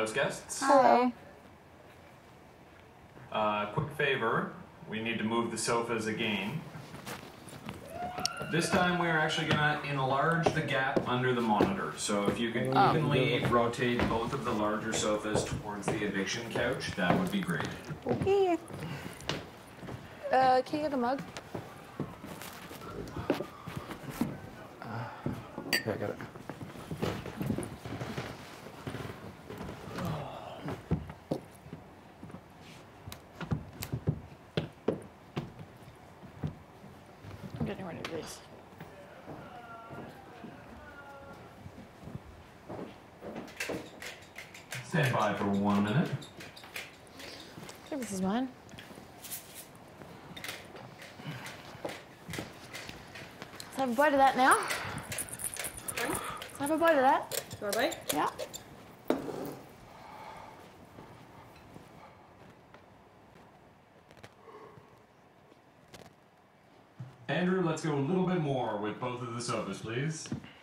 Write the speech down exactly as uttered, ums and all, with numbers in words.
house guests. Hello. Uh, quick favor, we need to move the sofas again. This time we are actually gonna enlarge the gap under the monitor. So if you can Oh. evenly rotate both of the larger sofas towards the eviction couch, that would be great. Okay. Uh, can you get a mug? Okay, I got it. I'm getting rid of these. Stand by for one minute. I think this is mine. Let's have a bite of that now. Let's have a bite of that. You want a bite? Yeah. Andrew, let's go a little bit more with both of the sofas, please.